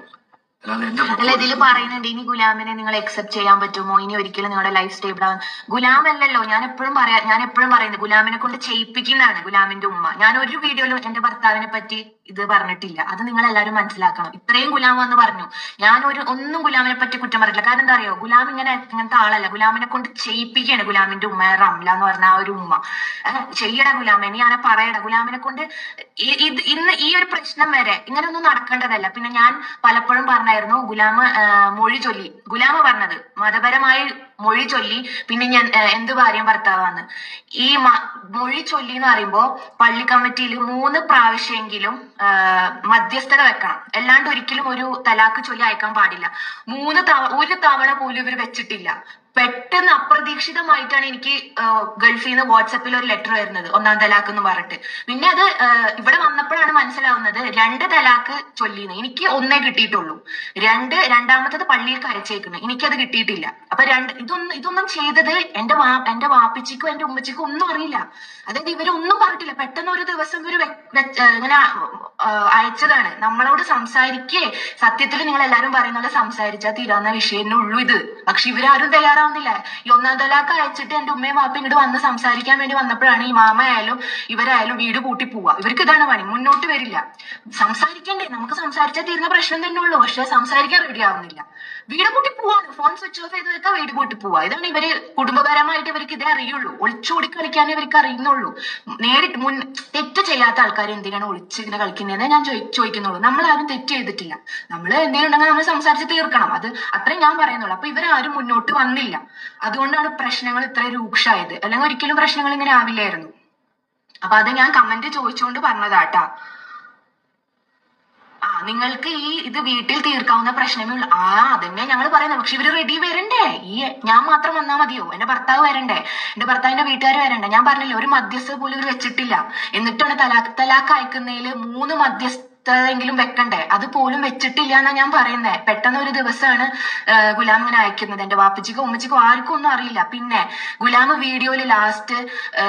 അല്ല, ഇതിൽ പറയുന്നുണ്ട് ഇനി ഗുലാമിനെ നിങ്ങൾ അക്സെപ്റ്റ് ചെയ്യാൻ പറ്റുമോ, ഇനി ഒരിക്കലും നിങ്ങളുടെ ലൈഫ് സ്റ്റേബിൾ ആവാൻ. ഗുലാം അല്ലല്ലോ, ഞാൻ എപ്പോഴും പറയാ ഞാൻ എപ്പോഴും പറയുന്നത് ഗുലാമിനെ കൊണ്ട് ചെയ്യിപ്പിക്കുന്നതാണ് ഗുലാമിന്റെ ഉമ്മ. ഞാൻ ഒരു വീഡിയോയിലും എന്റെ ഭർത്താവിനെ പറ്റി ഇത് പറഞ്ഞിട്ടില്ല. അത് നിങ്ങൾ എല്ലാവരും മനസ്സിലാക്കണം. ഇത്രയും ഗുലാം വന്ന് പറഞ്ഞു, ഞാൻ ഒരു ഒന്നും ഗുലാമിനെ പറ്റി കുറ്റം പറഞ്ഞില്ല. കാരണം എന്താ അറിയോ, ഗുലാം ഇങ്ങനെ ഇങ്ങനത്തെ ആളല്ല. ഗുലാമിനെ കൊണ്ട് ചെയ്യിപ്പിക്കുകയാണ് ഗുലാമിന്റെ ഉമ്മ, റംല എന്ന് പറഞ്ഞ ആ ഒരു ഉമ്മ. ചെയ്യട ഗുലാമെ, നീ ആനെ പറയട. ഗുലാമിനെ കൊണ്ട് ഇത് ഇന്ന് ഈ ഒരു പ്രശ്നം വരെ ഇങ്ങനെ ഒന്നും നടക്കേണ്ടതല്ല. പിന്നെ ഞാൻ പലപ്പോഴും പറഞ്ഞായിരുന്നു ഗുലാമ മൊഴി ചൊല്ലി, ഗുലാമ പറഞ്ഞത് മതപരമായി മൊഴി ചൊല്ലി പിന്നെ ഞാൻ എന്ത് ഭാര്യയും ഭർത്താവാന്ന്. ഈ മൊഴി ചൊല്ലി എന്ന് പറയുമ്പോ പള്ളി കമ്മിറ്റിയിൽ മൂന്ന് പ്രാവശ്യമെങ്കിലും മധ്യസ്ഥത വെക്കണം. അല്ലാണ്ട് ഒരിക്കലും ഒരു തലാക്ക് ചൊല്ലി അയക്കാൻ പാടില്ല. മൂന്ന് തവണ ഒരു തവണ പോലും ഇവർ വെച്ചിട്ടില്ല. പെട്ടെന്ന് അപ്രതീക്ഷിതമായിട്ടാണ് എനിക്ക് ഗൾഫിൽ നിന്ന് വാട്സപ്പിൽ ഒരു ലെറ്റർ വരുന്നത്, ഒന്നാം തലാക്ക് എന്ന് പറഞ്ഞിട്ട്. പിന്നെ അത് ഇവിടെ വന്നപ്പോഴാണ് മനസ്സിലാവുന്നത് രണ്ട് തലാക്ക് ചൊല്ലിന്ന്. എനിക്ക് ഒന്നേ കിട്ടിയിട്ടുള്ളൂ. രണ്ട് രണ്ടാമത്തത് പള്ളിയിൽ അയച്ചേക്കുന്നു, എനിക്കത് കിട്ടിയിട്ടില്ല. അപ്പൊ രണ്ട് ഇതൊന്നും ഇതൊന്നും ചെയ്തത് എന്റെ വാ എന്റെ വാപ്പിച്ചിക്കും എന്റെ ഉമ്മച്ചിക്കും ഒന്നും അറിയില്ല. അതായത് ഇവരൊന്നും പറഞ്ഞിട്ടില്ല. പെട്ടെന്ന് ഒരു ദിവസം ഇവര് ഇങ്ങനെ അയച്ചതാണ്. നമ്മളോട് സംസാരിക്കേ, സത്യത്തിൽ നിങ്ങൾ എല്ലാരും പറയുന്ന പോലെ സംസാരിച്ചാൽ തീരാവുന്ന വിഷയമേ ഉള്ളൂ ഇത്. പക്ഷെ ഇവരാരും തയ്യാറാവുന്നില്ല. ഈ ഒന്നാം തലാക്ക് അയച്ചിട്ട് എന്റെ ഉമ്മയും വാപ്പയും ഇങ്ങോട്ട് വന്ന് സംസാരിക്കാൻ വേണ്ടി വന്നപ്പോഴാണ് ഈ മാമയായാലും ഇവരായാലും വീട് കൂട്ടി പോവാ. ഇവർക്ക് ഇതാണ് പണി, മുന്നോട്ട് വരില്ല. സംസാരിക്കണ്ടേ, നമുക്ക് സംസാരിച്ചാൽ തീരുന്ന പ്രശ്നം തന്നെ ഉള്ളൂ. പക്ഷെ സംസാരിക്കാൻ റെഡി ആവുന്നില്ല. വീട് കൂട്ടി പോവാണ്, ഫോൺ സ്വിച്ച് ഓഫ് ചെയ്ത് വെക്കാൻ വീട് കൂട്ടി പോവാ. ഇതാണ് ഇവര് കുടുംബപരമായിട്ട് ഇവർക്ക് ഇതേ അറിയുള്ളൂ. ഒളിച്ചോടി കളിക്കാനേ ഇവർക്ക് അറിയുന്നുള്ളൂ. നേരിട്ട് മുൻ തെറ്റ് ചെയ്യാത്ത ആൾക്കാർ എന്തിനാണ് ഒളിച്ച് ഇങ്ങനെ കളിക്കുന്നതെന്ന് ഞാൻ ചോദിക്കുന്നുള്ളൂ. നമ്മളാരും തെറ്റ് ചെയ്തിട്ടില്ല. നമ്മൾ എന്തെങ്കിലും ഉണ്ടെങ്കിൽ നമ്മൾ സംസാരിച്ച് തീർക്കണം. അത് അത്രയും ഞാൻ പറയുന്നുള്ളൂ. അപ്പൊ ഇവരാരും മുന്നോട്ട് വന്നില്ല. അതുകൊണ്ടാണ് പ്രശ്നങ്ങൾ ഇത്ര രൂക്ഷമായത്. അല്ലെങ്കിൽ ഒരിക്കലും പ്രശ്നങ്ങൾ ഇങ്ങനെ ആവില്ലായിരുന്നു. അപ്പൊ അത് ഞാൻ കമന്റ് ചോദിച്ചുകൊണ്ട് പറഞ്ഞതാട്ടാ. ആ നിങ്ങൾക്ക് ഈ ഇത് വീട്ടിൽ തീർക്കാവുന്ന പ്രശ്നമേ ഉള്ളൂ. ആ അതന്നെ ഞങ്ങൾ പറയുന്നത്. പക്ഷെ ഇവര് റെഡി വരണ്ടേ? ഈ ഞാൻ മാത്രം വന്നാൽ മതിയോ? എന്റെ ഭർത്താവ് വരണ്ടേ? എന്റെ ഭർത്താവിന്റെ വീട്ടുകാർ വരണ്ടേ? ഞാൻ പറഞ്ഞില്ല, ഒരു മധ്യസ്ഥ പോലും ഇവർ വെച്ചിട്ടില്ല. എന്നിട്ടാണ് തലാഖ് തലാഖ് അയക്കുന്നതിൽ മൂന്ന് മധ്യസ്ഥ െങ്കിലും വെക്കണ്ടേ, അത് പോലും വെച്ചിട്ടില്ല എന്നാ ഞാൻ പറയുന്നത്. പെട്ടെന്ന് ഒരു ദിവസമാണ് ഗുലാം ഇങ്ങനെ അയക്കുന്നത്. എന്റെ വാപ്പച്ചിക്കോ ഉമ്മച്ചിക്കോ ആർക്കും ഒന്നും അറിയില്ല. പിന്നെ ഗുലാം വീഡിയോയില് ലാസ്റ്റ്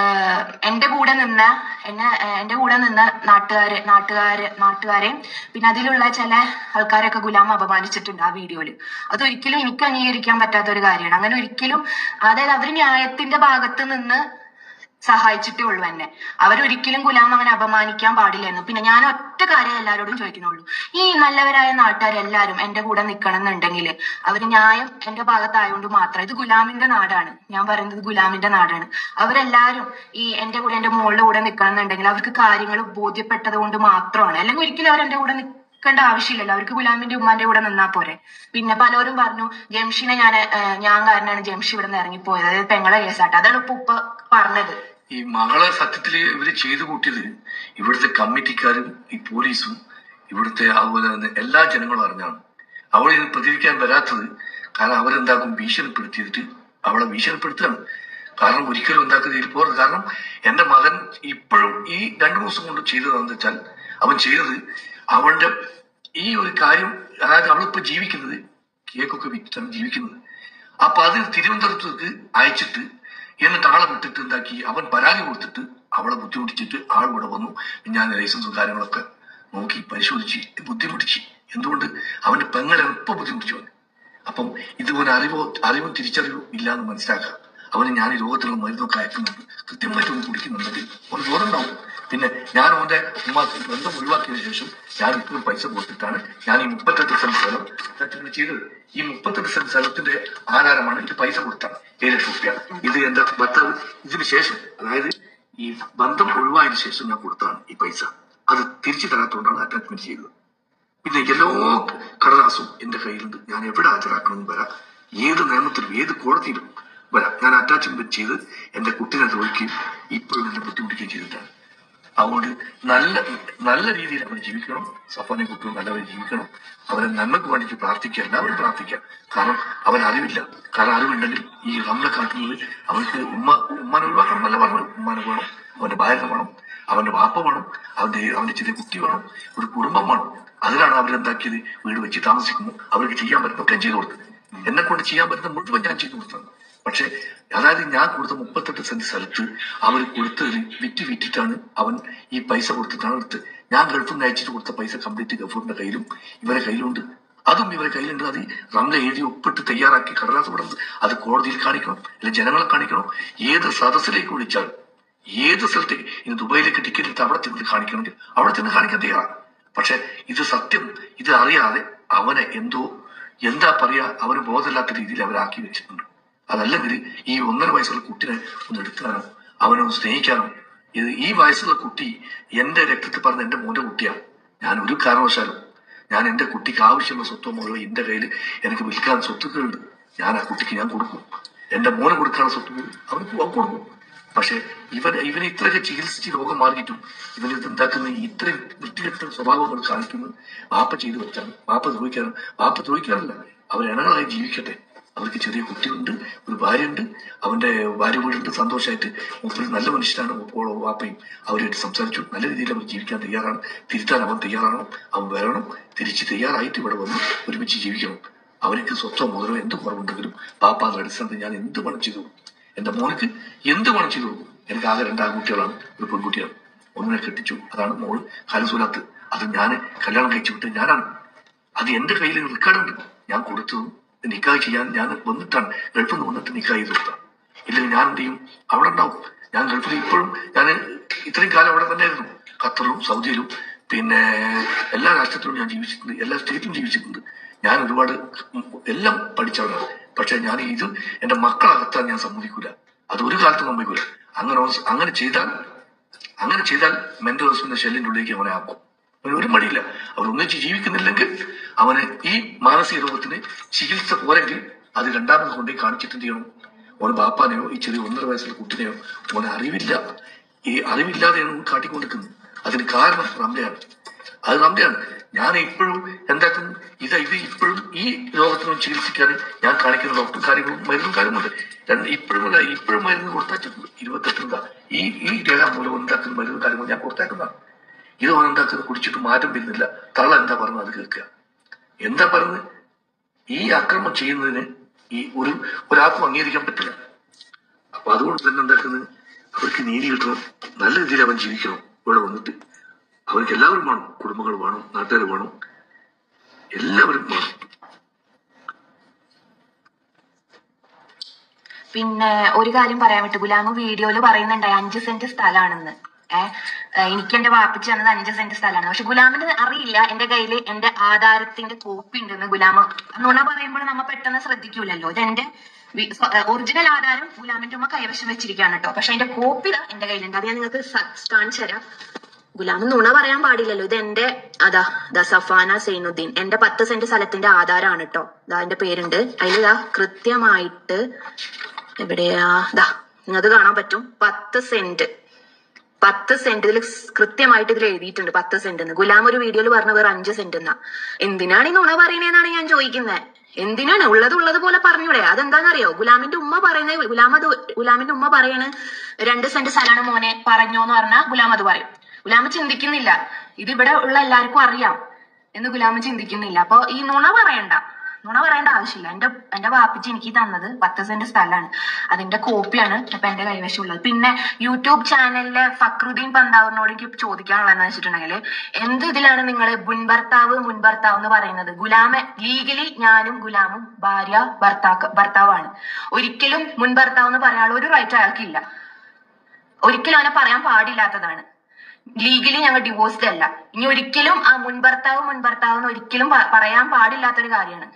എന്റെ കൂടെ നിന്ന എന്നെ എന്റെ കൂടെ നിന്ന നാട്ടുകാര് നാട്ടുകാര് നാട്ടുകാരെയും പിന്നെ അതിലുള്ള ചില ആൾക്കാരൊക്കെ ഗുലാം അപമാനിച്ചിട്ടുണ്ട് ആ വീഡിയോയില്. അതൊരിക്കലും എനിക്ക് അംഗീകരിക്കാൻ പറ്റാത്ത ഒരു കാര്യമാണ്. അങ്ങനെ ഒരിക്കലും, അതായത് അവര് ന്യായത്തിന്റെ ഭാഗത്ത് നിന്ന് സഹായിച്ചിട്ടേ ഉള്ളൂ എന്നെ. അവരൊരിക്കലും ഗുലാം അങ്ങനെ അപമാനിക്കാൻ പാടില്ലായിരുന്നു. പിന്നെ ഞാൻ ഒറ്റ കാര്യം എല്ലാവരോടും ചോദിക്കുന്നുള്ളൂ, ഈ നല്ലവരായ നാട്ടുകാരെല്ലാരും എന്റെ കൂടെ നിൽക്കണം എന്നുണ്ടെങ്കിൽ അവര് ന്യായം എന്റെ ഭാഗത്തായതുകൊണ്ട് മാത്രം, ഇത് ഗുലാമിന്റെ നാടാണ്, ഞാൻ പറയുന്നത് ഗുലാമിന്റെ നാടാണ്, അവരെല്ലാരും ഈ എന്റെ കൂടെ എന്റെ മോളുടെ കൂടെ നിൽക്കണം എന്നുണ്ടെങ്കിൽ അവർക്ക് കാര്യങ്ങൾ ബോധ്യപ്പെട്ടത് കൊണ്ട് മാത്രമാണ്. അല്ലെങ്കിൽ ഒരിക്കലും അവർ എന്റെ കൂടെ നിൽക്കേണ്ട ആവശ്യമില്ലല്ലോ, അവർക്ക് ഗുലാമിന്റെ ഉമ്മാന്റെ കൂടെ നിന്നാ പോരെ. പിന്നെ പലരും പറഞ്ഞു ജംഷിനെ ഞാൻ ഞാൻ കാരണമാണ് ജംഷി ഇവിടെ നിന്ന് ഇറങ്ങിപ്പോയത്, അതായത് പെങ്ങളെ കേസാട്ടെ. അതാണ് ഇപ്പൊ ഉപ്പ പറഞ്ഞത്. ഈ മകളെ സത്യത്തില് ഇവര് ചെയ്തു കൂട്ടിയത് ഇവിടുത്തെ കമ്മിറ്റിക്കാരും ഈ പോലീസും ഇവിടുത്തെ അതുപോലെ തന്നെ എല്ലാ ജനങ്ങളും അറിഞ്ഞാണ്. അവൾ ഇത് പ്രതികരിക്കാൻ വരാത്തത് കാരണം അവരെന്താക്കും, ഭീഷണിപ്പെടുത്തിയിട്ട് അവളെ ഭീഷണിപ്പെടുത്തുകയാണ്. കാരണം ഒരിക്കലും എന്താക്കുന്ന ഇതിൽ പോകരുത്. കാരണം എന്റെ മകൻ ഇപ്പോഴും ഈ രണ്ടു ദിവസം കൊണ്ട് ചെയ്തതാണെന്ന് വെച്ചാൽ അവൻ ചെയ്തത് അവളുടെ ഈ ഒരു കാര്യം, അതായത് അവളിപ്പോ ജീവിക്കുന്നത് കേക്കൊക്കെ വിറ്റിട്ടാണ് ജീവിക്കുന്നത്. അപ്പൊ അത് തിരുവനന്തപുരത്തേക്ക് അയച്ചിട്ട് എന്നിട്ട് ആളെ വിട്ടിട്ട് എന്താക്കി, അവൻ പരാതി കൊടുത്തിട്ട് അവളെ ബുദ്ധിമുട്ടിച്ചിട്ട് ആൾ ഇവിടെ വന്നു. ഞാൻ ലൈസൻസും കാര്യങ്ങളൊക്കെ നോക്കി പരിശോധിച്ച് ബുദ്ധിമുട്ടിച്ച്. എന്തുകൊണ്ട്? അവന്റെ പെങ്ങളെ എളുപ്പം ബുദ്ധിമുട്ടിച്ചു. അപ്പം ഇതുപോലെ അറിവോ അറിവും തിരിച്ചറിവോ ഇല്ലാന്ന് മനസ്സിലാക്കുക. അവന് ഞാൻ ഈ രോഗത്തിലുള്ള മരുന്നൊക്കെ അയക്കുന്നുണ്ട്, കൃത്യമായിട്ട് ഒന്ന് കുടിക്കുന്നുണ്ടെങ്കിൽ അവന് ബോധമുണ്ടാവും. പിന്നെ ഞാൻ അവന്റെ ഉമ്മ ബന്ധം ഒഴിവാക്കിയതിനു ശേഷം ഞാൻ ഇപ്പോഴും പൈസ കൊടുത്തിട്ടാണ് ഞാൻ ഈ മുപ്പത്തെട്ട് സെന്റ് സ്ഥലം ചെയ്തത്. ഈ മുപ്പത്തെട്ട് സെന്റ് സ്ഥലത്തിന്റെ ആധാരമാണ് ഇത്, പൈസ കൊടുത്താണ് ഏഴ് ലക്ഷം റുപ്യ. ഇത് എന്റെ ഭർത്താവ് ഇതിന് ശേഷം, അതായത് ഈ ബന്ധം ഒഴിവായതിനു ശേഷം ഞാൻ കൊടുത്താണ് ഈ പൈസ. അത് തിരിച്ചു തരാത്തോണ്ടാണ് അറ്റാച്ച്മെന്റ് ചെയ്തത്. പിന്നെ എല്ലാ കടലാസും എന്റെ കയ്യിലുണ്ട്. ഞാൻ എവിടെ ഹാജരാക്കണമെന്ന് വരാം, ഏത് നിയമത്തിലും ഏത് കോടതിയിലും വരാം. ഞാൻ അറ്റാച്ച്മെന്റ് ചെയ്ത് എന്റെ കുട്ടീനെ ദ്രോഹിക്കുകയും ഇപ്പോഴും എന്നെ ബുദ്ധിമുട്ടിക്കുകയും ചെയ്തിട്ടാണ്. അതുകൊണ്ട് നല്ല നല്ല രീതിയിൽ അവർ ജീവിക്കണം. സഫാനെ കുട്ടികൾ നല്ലവരെ ജീവിക്കണം. അവരെ നന്മക്ക് വേണ്ടിയിട്ട് പ്രാർത്ഥിക്കുക, എല്ലാവരും പ്രാർത്ഥിക്കുക. കാരണം അവൻ അറിവില്ല. കാരണം അറിവുണ്ടെങ്കിൽ ഈ നമ്മളെ കാട്ടുന്നത് അവർക്ക് ഉമ്മ ഉമ്മാനെ ഒഴിവാക്കണം എന്നല്ല പറഞ്ഞു. ഉമ്മാനെ വേണം, അവന്റെ ഭാര്യ വേണം, അവന്റെ വാപ്പ വേണം, അവന്റെ അവന്റെ ചെറിയ കുട്ടി വേണം, ഒരു കുടുംബം വേണം. അതിനാണ് അവരെന്താക്കിയത്, വീട് വെച്ച് താമസിക്കുന്നു. അവർക്ക് ചെയ്യാൻ പറ്റുന്നൊക്കെ ചെയ്തു കൊടുത്തത്. എന്നെ കൊണ്ട് ചെയ്യാൻ പറ്റുന്ന മുഴുവൻ ഞാൻ ചെയ്തു കൊടുത്തത്. പക്ഷെ അതായത് ഞാൻ കൊടുത്ത മുപ്പത്തെട്ട് സെന്റ് സ്ഥലത്ത് അവർ കൊടുത്തത് വിറ്റ് വിറ്റിട്ടാണ് അവൻ ഈ പൈസ കൊടുത്തിട്ടാണ് എടുത്ത്. ഞാൻ ഗൾഫിൽ നിന്ന് അയച്ചിട്ട് കൊടുത്ത പൈസ കംപ്ലീറ്റ് ഗഫൂറിന്റെ കയ്യിലും ഇവരെ കയ്യിലുണ്ട്. അതും ഇവരെ കയ്യിലുണ്ട്. അത് റംല എഴുതി ഒപ്പിട്ട് തയ്യാറാക്കി കടലാസ് വിടുന്നത് അത് കോടതിയിൽ കാണിക്കണം, അല്ലെങ്കിൽ ജനങ്ങളെ കാണിക്കണം. ഏത് സദസ്സിലേക്ക് വിളിച്ചാലും, ഏത് സ്ഥലത്തേക്ക്, ഇനി ദുബായിലേക്ക് ടിക്കറ്റ് എടുത്ത് അവിടെ ചെന്ന് കാണിക്കണമെങ്കിൽ അവിടെ ചെന്ന് കാണിക്കാൻ തയ്യാറാണ്. പക്ഷെ ഇത് സത്യം, ഇത് അറിയാതെ അവനെ എന്തോ എന്താ പറയാ, അവന് ബോധമില്ലാത്ത രീതിയിൽ അവരാക്കി വെച്ചിട്ടുണ്ട്. അതല്ലെങ്കിൽ ഈ ഒന്നര വയസ്സുള്ള കുട്ടിനെ ഒന്ന് എടുക്കാനോ അവനൊന്ന് സ്നേഹിക്കാനോ, ഇത് ഈ വയസ്സുള്ള കുട്ടി എന്റെ രക്തത്തിൽ പറഞ്ഞ എന്റെ മോന്റെ കുട്ടിയാണ്. ഞാൻ ഒരു കാരണവശാലും ഞാൻ എന്റെ കുട്ടിക്ക് ആവശ്യമുള്ള സ്വത്തോ മുഴുവൻ എന്റെ കയ്യിൽ എനിക്ക് വിൽക്കാൻ സ്വത്തുക്കളുണ്ട്. ഞാൻ ആ കുട്ടിക്ക് ഞാൻ കൊടുക്കും. എന്റെ മോനെ കൊടുക്കാനുള്ള സ്വത്ത് അവർക്ക് കൊടുക്കും. പക്ഷെ ഇവൻ ഇവനെ ഇത്രയൊക്കെ ചികിത്സിച്ച് രോഗം മാറിയിട്ടും ഇവന് എന്താക്കുന്ന ഇത്രയും വൃത്തികെട്ട സ്വഭാവങ്ങൾ കാണിക്കുന്നത് വാപ്പ ചെയ്തു വെച്ചാണ്. വാപ്പ ദ്രോഹിക്കാനും വാപ്പ ദ്രോഹിക്കാറില്ല, അവർ ഇണകളായി ജീവിക്കട്ടെ. അവർക്ക് ചെറിയ കുട്ടിയുണ്ട്, ഒരു ഭാര്യയുണ്ട്, അവന്റെ ഭാര്യ വീടുണ്ട്, സന്തോഷമായിട്ട് മൂപ്പര് നല്ല മനുഷ്യനാണ്. വാപ്പയും അവരുമായിട്ട് സംസാരിച്ചു, നല്ല രീതിയിൽ അവർ ജീവിക്കാൻ തയ്യാറാണ്. തിരുത്താൻ അവൻ തയ്യാറാണ്. അവൻ വരണം, തിരിച്ച് തയ്യാറായിട്ട് ഇവിടെ വന്ന് ഒരുമിച്ച് ജീവിക്കണം. അവർക്ക് സ്വത്തോ മുതലോ എന്ത് കുറവുണ്ടെങ്കിലും പാപ്പാന്റെ അടിസ്ഥാനത്തിൽ ഞാൻ എന്ത് പണം ചെയ്തു കൊടുക്കും. എന്റെ മോനക്ക് എന്ത് പണം ചെയ്തു കൊടുക്കും. എനിക്ക് ആകെ രണ്ട് ആൺകുട്ടികളാണ്, ഒരു പെൺകുട്ടിയാണ്. ഒന്നിനെ കെട്ടിച്ചു, അതാണ് മോള് ഖാലിസുലാത്ത്. അത് ഞാൻ കല്യാണം കഴിച്ചു വിട്ട് ഞാനാണ്. അത് എന്റെ കയ്യിൽ റെക്കോർഡുണ്ട്. ഞാൻ കൊടുത്തതും നിക്കാഹ് ചെയ്യാൻ ഞാൻ വന്നിട്ടാണ്, ഗൾഫിൽ നിന്ന് വന്നിട്ട് നിക്കാഹ് ചെയ്ത് കൊടുത്താണ്. ഇല്ലെങ്കിൽ ഞാൻ എന്ത് ചെയ്യും, അവിടെ ഉണ്ടാവും. ഞാൻ ഗൾഫിൽ ഇപ്പോഴും ഞാൻ ഇത്രയും കാലം അവിടെ തന്നെ ആയിരുന്നു. ഖത്തറിലും സൗദിയിലും പിന്നെ എല്ലാ രാഷ്ട്രത്തിലും ഞാൻ ജീവിച്ചിട്ടുണ്ട്, എല്ലാ സ്റ്റേറ്റിലും ജീവിച്ചിട്ടുണ്ട്. ഞാൻ ഒരുപാട് എല്ലാം പഠിച്ചവരാണ്. പക്ഷെ ഞാൻ ഇത് എന്റെ മക്കളകത്താൻ ഞാൻ സമ്മതിക്കൂല. അത് ഒരു കാലത്തും സമ്മതിക്കൂല. അങ്ങനെ അങ്ങനെ ചെയ്താൽ അങ്ങനെ ചെയ്താൽ മെന്റൽ ഹോസ്പിറ്റലിന്റെ ഷെല്ലിന്റെ ഉള്ളിലേക്ക് അവനെ ആക്കും. അവന് ഒരു മടിയില്ല. അവർ ഒന്നിച്ച് ജീവിക്കുന്നില്ലെങ്കിൽ അവന് ഈ മാനസിക രോഗത്തിന് ചികിത്സ പോരെങ്കിൽ അത് രണ്ടാമത് കൊണ്ടുപോയി കാണിച്ചിട്ട് എന്ത് ചെയ്യണം, ഓന് ബാപ്പാനെയോ ഈ ചെറിയ ഒന്നര വയസ്സുള്ള കുട്ടിനെയോ ഓനെ അറിവില്ല, ഈ അറിവില്ലാതെയാണ് കാട്ടിക്കൊണ്ടിരിക്കുന്നത്. അതിന് കാരണം റംലയാണ്. അത് നമ്മുടെയാണ്. ഞാൻ ഇപ്പോഴും എന്താക്കും ഇത് ഇത് ഇപ്പോഴും ഈ രോഗത്തിനും ചികിത്സിക്കാൻ ഞാൻ കാണിക്കുന്ന ഡോക്ടർ കാര്യങ്ങളും മരുന്നും കാര്യമുണ്ട്. രണ്ട് ഇപ്പോഴും ഇപ്പോഴും മരുന്ന് കൊടുത്താച്ചിട്ടുണ്ട്. ഇരുപത്തെട്ടിന് ഈ ഈ രേഖ മൂലം ഉണ്ടാക്കുന്ന മരുന്ന് കാര്യങ്ങൾ ഞാൻ കൊടുത്തേക്കുന്നതാണ്. ഇത് ഉണ്ടാക്കുന്നത് കുടിച്ചിട്ട് മാറ്റം വരുന്നില്ല. തള്ള എന്താ പറഞ്ഞത് അത് കേൾക്കുക. എന്താ പറയുന്നത്? ഈ അക്രമം ചെയ്യുന്നതിന് ഈ ഒരു ഒരാൾക്കും അംഗീകരിക്കാൻ പറ്റില്ല. അപ്പൊ അതുകൊണ്ട് തന്നെ എന്താക്കുന്നത്, അവർക്ക് നീതി കിട്ടണം, നല്ല രീതിയിൽ അവൻ ജീവിക്കണം. ഇവിടെ വന്നിട്ട് അവർക്ക് എല്ലാവരും വേണം, കുടുംബങ്ങൾ വേണം, നാട്ടുകാർ വേണം, എല്ലാവരും വേണം. പിന്നെ ഒരു കാര്യം പറയാൻ വിട്ടു, ഗുലാമ് വീഡിയോയില് പറയുന്നുണ്ടായി അഞ്ച് സെന്റ് സ്ഥലമാണെന്ന്. ഏഹ് എനിക്ക് എന്റെ വാപ്പിച്ച് തന്നത് അഞ്ച് സെന്റ് സ്ഥലമാണ്. പക്ഷെ ഗുലാമിന് അറിയില്ല എന്റെ കയ്യില് എന്റെ ആധാരത്തിന്റെ കോപ്പി ഉണ്ടെന്ന്. ഗുലാമ് നുണ പറയുമ്പോൾ നമ്മ പെട്ടെന്ന് ശ്രദ്ധിക്കൂലല്ലോ. ഇത് എന്റെ ഒറിജിനൽ ആധാരം ഗുലാമിന്റെ ഉമ്മ കൈവശം വെച്ചിരിക്കുകയാണ് കേട്ടോ. പക്ഷെ അതിന്റെ കോപ്പി എന്റെ കയ്യിലുണ്ട്. അത് ഞാൻ നിങ്ങൾക്ക് കാണിച്ചു തരാം. ഗുലാമ് നുണ പറയാൻ പാടില്ലല്ലോ. ഇത് എന്റെ അതാ ദാ സഫാന സൈനുദ്ദീൻ, എന്റെ പത്ത് സെന്റ് സ്ഥലത്തിന്റെ ആധാരമാണ് കേട്ടോ. ഇതാ എന്റെ പേരുണ്ട് അതിലിതാ കൃത്യമായിട്ട് എവിടെയാ ദാ നിങ്ങൾക്ക് കാണാൻ പറ്റും. പത്ത് സെന്റ് പത്ത് സെന്റ് ഇതിൽ കൃത്യമായിട്ട് ഇതിൽ എഴുതിയിട്ടുണ്ട് പത്ത് സെന്റ് എന്ന്. ഗുലാം ഒരു വീഡിയോയിൽ പറഞ്ഞ വേറെ അഞ്ച് സെന്റ് എന്നാ. എന്തിനാണ് ഈ നുണ പറയുന്നതെന്നാണ് ഞാൻ ചോദിക്കുന്നത്. എന്തിനാണ്? ഉള്ളത് ഉള്ളത് പോലെ പറഞ്ഞൂടെ? അതെന്താണെന്നറിയോ? ഗുലാമിന്റെ ഉമ്മ പറയുന്നത്, ഗുലാം അത് ഗുലാമിന്റെ ഉമ്മ പറയണ് രണ്ട് സെന്റ് സ്ഥലമാണ് മോനെ പറഞ്ഞോന്ന് പറഞ്ഞാൽ ഗുലാം അത് പറയും. ഗുലാമ ചിന്തിക്കുന്നില്ല ഇത് ഇവിടെ ഉള്ള എല്ലാവർക്കും അറിയാം എന്ന്. ഗുലാമ ചിന്തിക്കുന്നില്ല. അപ്പൊ ഈ നുണ പറയണ്ട, നുണ പറയേണ്ട ആവശ്യമില്ല. എന്റെ എന്റെ വാപ്പിച്ച് എനിക്ക് തന്നത് പത്ത് സെന്റ് സ്ഥലമാണ്, അതിന്റെ കോപ്പിയാണ് ഇപ്പൊ എന്റെ കൈവശമുള്ളത്. പിന്നെ യൂട്യൂബ് ചാനലിലെ ഫക്രുദ്ദീൻ പന്താവറിനോട് എനിക്ക് ചോദിക്കാനുള്ളതെന്ന് വെച്ചിട്ടുണ്ടെങ്കിൽ, എന്ത് ഇതിലാണ് നിങ്ങൾ മുൻഭർത്താവ് മുൻഭർത്താവ് എന്ന് പറയുന്നത്? ഗുലാമ ലീഗലി ഞാനും ഗുലാമും ഭാര്യ ഭർത്താക്ക ഭർത്താവാണ്. ഒരിക്കലും മുൻഭർത്താവ് എന്ന് പറയാനുള്ള ഒരു റൈറ്റ് അയാൾക്കില്ല. ഒരിക്കലും അവനെ പറയാൻ പാടില്ലാത്തതാണ്. ലീഗലി ഞങ്ങൾ ഡിവോഴ്സ്ഡ് അല്ല. ഇനി ഒരിക്കലും ആ മുൻഭർത്താവ് മുൻഭർത്താവ് എന്ന് ഒരിക്കലും പറയാൻ പാടില്ലാത്തൊരു കാര്യമാണ്.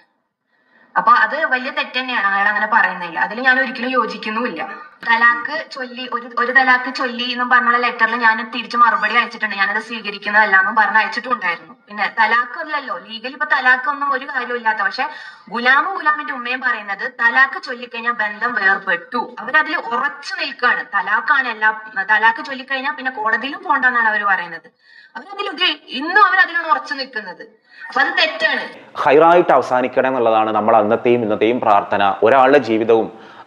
അപ്പൊ അത് വലിയ തെറ്റ് തന്നെയാണ് അയാൾ അങ്ങനെ പറയുന്നില്ല. അതിൽ ഞാൻ ഒരിക്കലും യോജിക്കുന്നുമില്ല. തലാക്ക് ചൊല്ലി ഒരു ഒരു തലാക്ക് ചൊല്ലി എന്നും പറഞ്ഞുള്ള ലെറ്ററിൽ ഞാൻ തിരിച്ച് മറുപടി അയച്ചിട്ടുണ്ട്. ഞാനത് സ്വീകരിക്കുന്നതല്ല എന്നും പറഞ്ഞ് അയച്ചിട്ടുണ്ടായിരുന്നു. പിന്നെ തലാക്ക് അല്ലല്ലോ ലീഗലി, ഇപ്പൊ തലാക്കൊന്നും ഒരു കാര്യവും ഇല്ലാത്ത. പക്ഷെ ഗുലാമും ഗുലാമിന്റെ ഉമ്മയും പറയുന്നത് തലാക്ക് ചൊല്ലിക്കഴിഞ്ഞാൽ ബന്ധം വേർപെട്ടു. അവരതിൽ ഉറച്ചു നിൽക്കുകയാണ്. തലാക്കാണ് എല്ലാ തലാക്ക് ചൊല്ലിക്കഴിഞ്ഞാൽ പിന്നെ കോടതിയിലും പോണ്ടെന്നാണ് അവർ പറയുന്നത്. അവരതിൽ ഇന്നും അവരതിലാണ് ഉറച്ചു നിൽക്കുന്നത്. അപ്പൊ അത് തെറ്റാണ്. ഹൈറായിട്ട് അവസാനിക്കണം എന്നുള്ളതാണ് നമ്മൾ അന്നത്തെയും ഇന്നത്തെയും പ്രാർത്ഥന. ഒരാളുടെ ജീവിതവും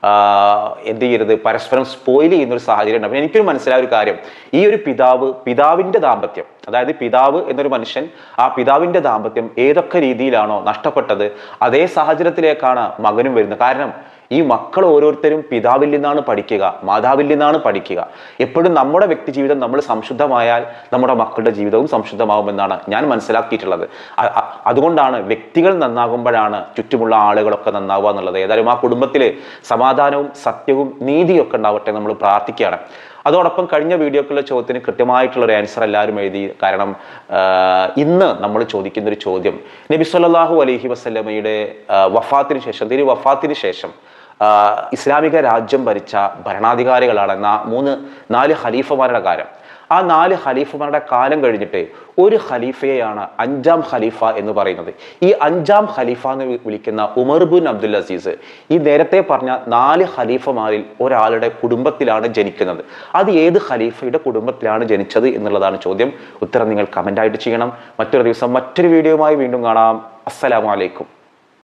എന്ത് ചെയ്യരുത്, പരസ്പരം സ്പോയിൽ ചെയ്യുന്ന ഒരു സാഹചര്യം ഉണ്ട്. അപ്പം എനിക്കൊരു മനസ്സിലായ ഒരു കാര്യം, ഈ ഒരു പിതാവ് പിതാവിൻ്റെ ദാമ്പത്യം, അതായത് പിതാവ് എന്നൊരു മനുഷ്യൻ, ആ പിതാവിൻ്റെ ദാമ്പത്യം ഏതൊക്കെ രീതിയിലാണോ നഷ്ടപ്പെട്ടത്, അതേ സാഹചര്യത്തിലേക്കാണ് മകനും വരുന്നത്. കാരണം ഈ മക്കൾ ഓരോരുത്തരും പിതാവിൽ നിന്നാണ് പഠിക്കുക, മാതാവിൽ നിന്നാണ് പഠിക്കുക. എപ്പോഴും നമ്മുടെ വ്യക്തി ജീവിതം നമ്മൾ സംശുദ്ധമായാൽ നമ്മുടെ മക്കളുടെ ജീവിതവും സംശുദ്ധമാകുമെന്നാണ് ഞാൻ മനസ്സിലാക്കിയിട്ടുള്ളത്. അതുകൊണ്ടാണ് വ്യക്തികൾ നന്നാകുമ്പോഴാണ് ചുറ്റുമുള്ള ആളുകളൊക്കെ നന്നാവുക എന്നുള്ളത്. ഏതായാലും ആ കുടുംബത്തിൽ സമാധാനവും സത്യവും നീതിയൊക്കെ ഉണ്ടാവട്ടെ നമ്മൾ പ്രാർത്ഥിക്കുകയാണ്. അതോടൊപ്പം കഴിഞ്ഞ വീഡിയോക്കുള്ള ചോദ്യത്തിന് കൃത്യമായിട്ടുള്ള ഒരു ആൻസർ എല്ലാവരും എഴുതി. കാരണം ഇന്ന് നമ്മൾ ചോദിക്കുന്നൊരു ചോദ്യം, നബി സല്ലല്ലാഹു അലൈഹി വസല്ലമയുടെ വഫാത്തിന് ശേഷം തിരു വഫാത്തിന് ശേഷം ഇസ്ലാമിക രാജ്യം ഭരിച്ച ഭരണാധികാരികളാണ് മൂന്ന് നാല് ഖലീഫമാരുടെ കാര്യം. ആ നാല് ഖലീഫമാരുടെ കാലം കഴിഞ്ഞിട്ട് ഒരു ഖലീഫയെയാണ് അഞ്ചാം ഖലീഫ എന്ന് പറയുന്നത്. ഈ അഞ്ചാം ഖലീഫ എന്ന് വിളിക്കുന്ന ഉമർ ബിൻ അബ്ദുൽ അസീസ് ഈ നേരത്തെ പറഞ്ഞ നാല് ഖലീഫമാരിൽ ഒരാളുടെ കുടുംബത്തിലാണ് ജനിക്കുന്നത്. അത് ഏത് ഖലീഫയുടെ കുടുംബത്തിലാണ് ജനിച്ചത് എന്നുള്ളതാണ് ചോദ്യം. ഉത്തരം നിങ്ങൾ കമൻ്റായിട്ട് ചെയ്യണം. മറ്റൊരു ദിവസം മറ്റൊരു വീഡിയോയുമായി വീണ്ടും കാണാം. അസ്സലാമു അലൈക്കും.